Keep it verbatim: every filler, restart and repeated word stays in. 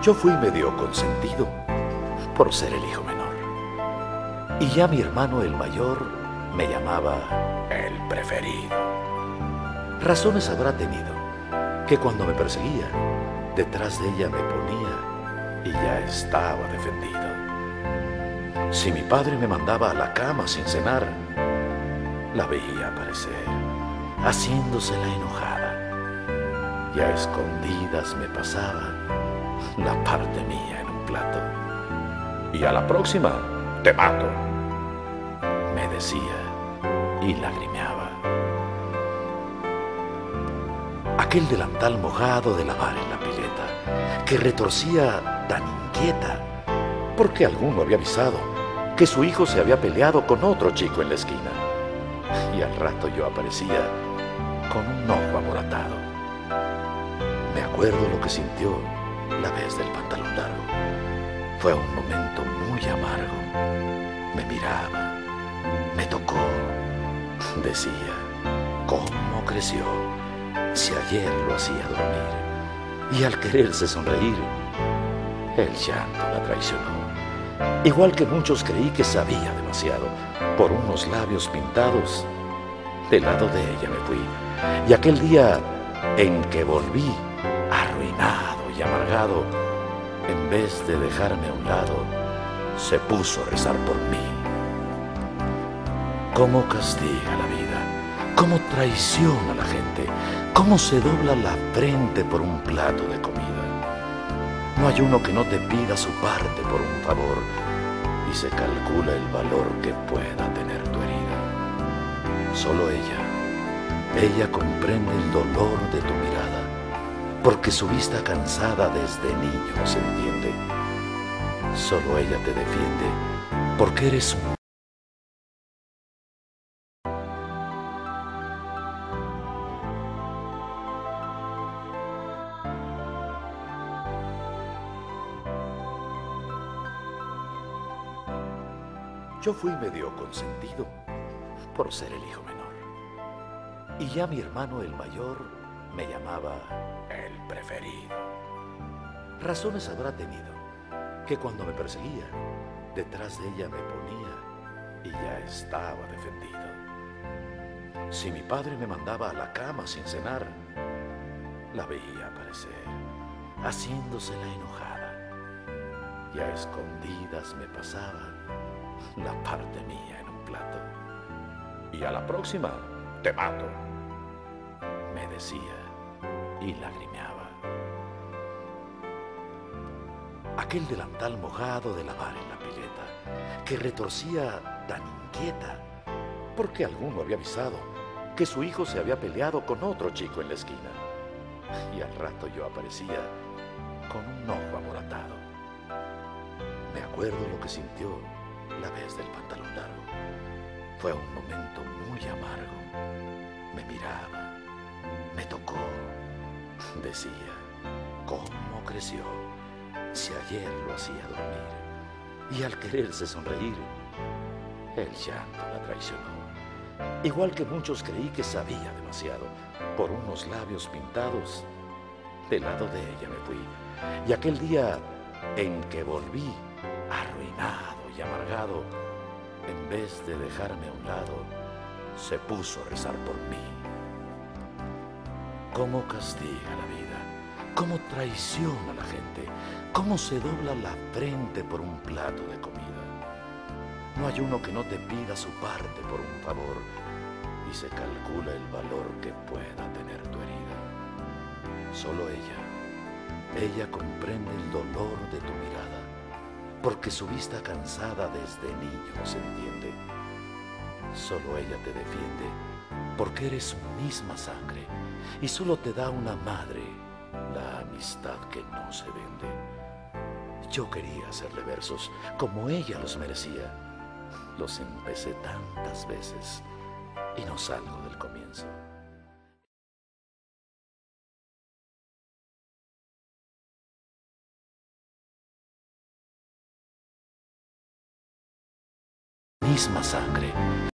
Yo fui medio consentido por ser el hijo menor. Y ya mi hermano el mayor me llamaba el preferido. Razones habrá tenido que cuando me perseguía, detrás de ella me ponía y ya estaba defendido. Si mi padre me mandaba a la cama sin cenar, la veía aparecer, haciéndose la enojada. Y a escondidas me pasaba la parte mía en un plato. Y a la próxima, te mato, me decía y lagrimeaba. Aquel delantal mojado de lavar en la pileta, que retorcía tan inquieta, porque alguno había avisado que su hijo se había peleado con otro chico en la esquina. Y al rato yo aparecía con un ojo amoratado. Me acuerdo lo que sintió la vez del pantalón largo. Fue un momento muy amargo. Me miraba, me tocó, decía, ¿cómo creció? Si ayer lo hacía dormir. Y al quererse sonreír, el llanto la traicionó. Igual que muchos creí que sabía demasiado. Por unos labios pintados, del lado de ella me fui. Y aquel día en que volví, arruinado y amargado, en vez de dejarme a un lado, se puso a rezar por mí. Cómo castiga la vida, cómo traiciona a la gente, cómo se dobla la frente por un plato de comida. No hay uno que no te pida su parte por un favor, y se calcula el valor que pueda tener tu herida. Solo ella, ella comprende el dolor de tu mirada, porque su vista cansada desde niño se entiende. Solo ella te defiende, porque eres un... Yo fui medio consentido por ser el hijo menor. Y ya mi hermano el mayor me llamaba el preferido. Razones habrá tenido que cuando me perseguía, detrás de ella me ponía y ya estaba defendido. Si mi padre me mandaba a la cama sin cenar, la veía aparecer, haciéndose la enojada. Y a escondidas me pasaba la parte mía en un plato. Y a la próxima, te mato, me decía y lagrimeaba. Aquel delantal mojado de lavar en la pileta, que retorcía tan inquieta, porque alguno había avisado que su hijo se había peleado con otro chico en la esquina. Y al rato yo aparecía con un ojo amoratado. Me acuerdo lo que sintió la vez del pantalón largo. Fue un momento muy amargo. Me miraba, me tocó, decía, ¿cómo creció? Si ayer lo hacía dormir. Y al quererse sonreír, el llanto la traicionó. Igual que muchos creí que sabía demasiado. Por unos labios pintados, del lado de ella me fui. Y aquel día en que volví, arruinado y amargado, en vez de dejarme a un lado, se puso a rezar por mí. Cómo castiga la vida, cómo traiciona a la gente, cómo se dobla la frente por un plato de comida. No hay uno que no te pida su parte por un favor, y se calcula el valor que pueda tener tu herida. Solo ella, ella comprende el dolor de tu mirada, porque su vista cansada desde niño se entiende. Solo ella te defiende, porque eres su misma sangre, y solo te da una madre la amistad que no se vende. Yo quería hacerle versos como ella los merecía. Los empecé tantas veces y no salgo del comienzo. Misma sangre.